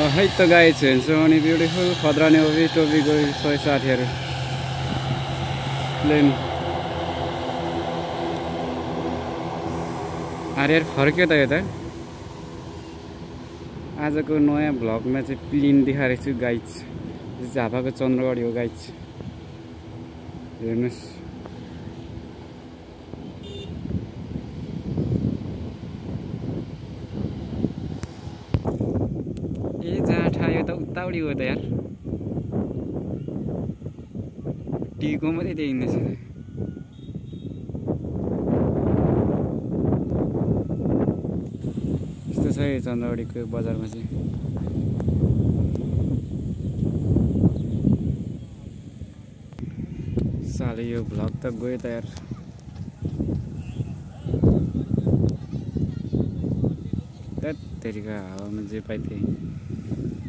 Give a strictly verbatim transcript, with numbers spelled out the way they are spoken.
है त guys so many beautiful खतराने ओभी टोपी गई सय साठीहरु प्लेन आर्यर फर्क्यो त यता आजको नयाँ भ्लगमा चाहिँ प्लेन देखाएको छु गाइज झापाको चन्द्रगढी हो गाइज हेर्नुस् ए जहाँ ठायो त उताउडी हो त यार टीको मात्रै देखिँदैछ यस्तो छ यो चन्द्रगढीको बजारमा चाहिँ साले यो भ्लग त गयो त यार त्यतिका हावामा जे पाइथे